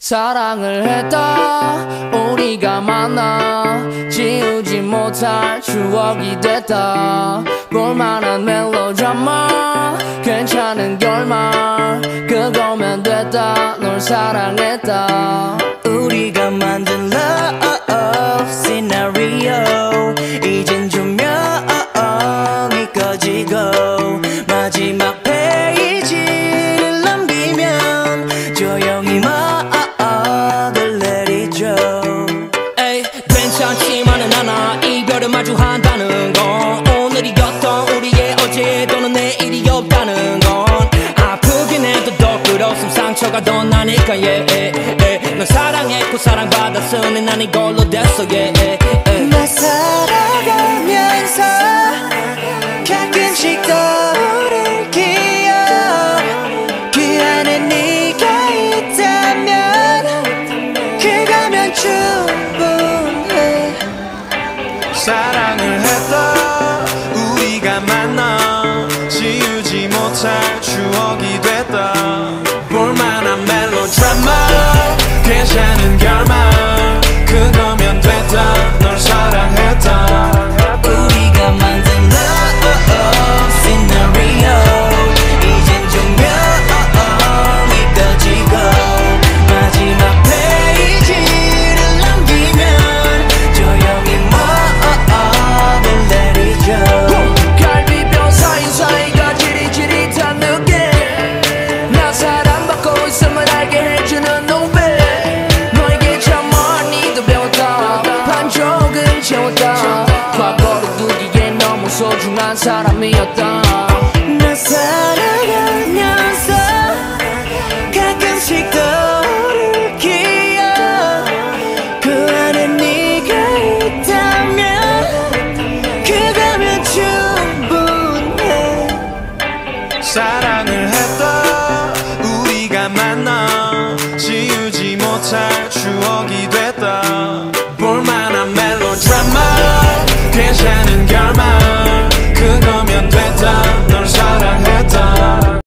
사랑을 했다 우리가 만나 지우지 못할 추억이 됐다 볼만한 멜로드라마 괜찮은 결말 그거면 됐다 널 사랑했다 우리가 만든 love scenario 이젠 조명이 꺼지고 마지막 페이지를 넘기면 조용히 막을 내리죠. 에이 괜찮지만은 않아 이별을 마주한다는 건 오늘이었던 우리의 어제 또는 내일이 없다는 건 아프긴 해도 더 끌었음 상처가 더 나니까 널 사랑했고 사랑받았으니 난 이걸로 됐어 날 살아가면서 가끔씩 떠오를 기억 그 안에 네가 있다면 그거면 충분해. 사랑을 했다 우리가 만나 지우지 못할 추억이 됐다 볼만한 멜로드라마 괜찮은 결말 그거면 됐다 널 사랑했다 우리가 만든 love scenario 이젠 조명이 꺼지고 마지막 페이지를 넘기면 조용히 막을 내리죠. 갈비뼈 사이사이가 지릿지릿한 느낌 나 사랑받고 있음을 알게 해주는 노래 너에게 참 많이도 배웠다 반쪽은 채웠다 과거를 두기에 너무 소중한 사람이었다 날 살아가면서 가끔씩 떠오를 기억 그 안에 네가 있다면 그거면 충분해. 사랑을 했다 우리가 만나 지우지 못할 추억이 됐다 볼만한 멜로드라마